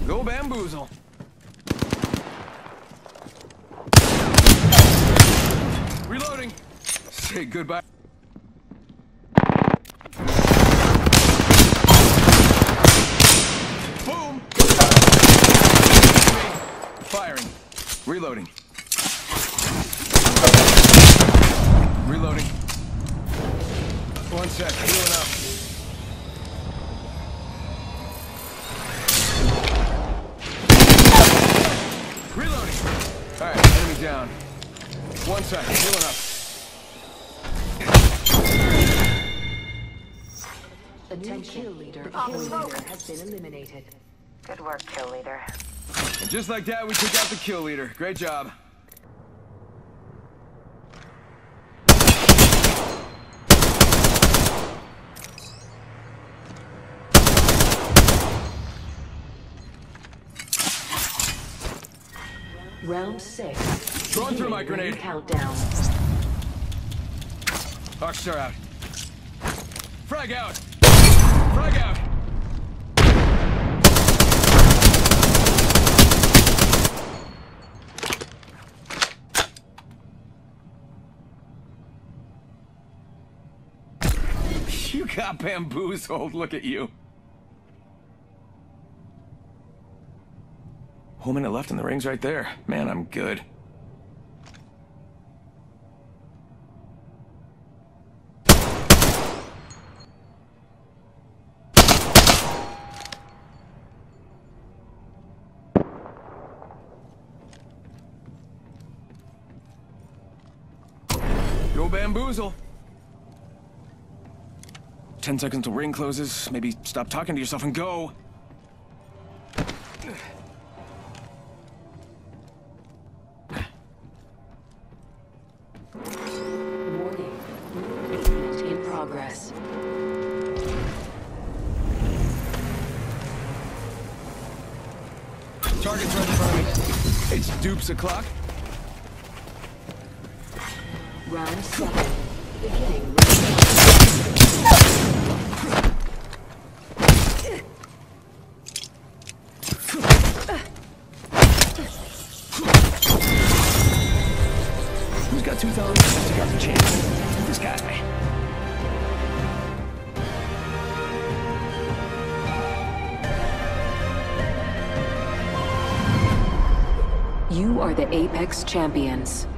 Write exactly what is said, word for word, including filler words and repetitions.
Go bamboozle. Reloading. Say goodbye. Boom. Firing. Reloading. Reloading. One sec. Healing up. Reloading. All right, enemy down. One sec. Healing up. Attention, kill leader. Kill leader has been eliminated. Good work, kill leader. And just like that, we took out the kill leader. Great job. Round six. Throwing through my grenade. Countdown. Arcstar out. Frag out. Frag out. You got bamboozled. Look at you. Whole minute left and the ring's right there. Man, I'm good. Go bamboozle. Ten seconds till ring closes. Maybe stop talking to yourself and go. Warning. Movement in progress. Target's right in front of me. It's dupes o'clock. Round seven. Beginning. Who's got two thumbs? Take out the champ. This guy. You are the Apex Champions.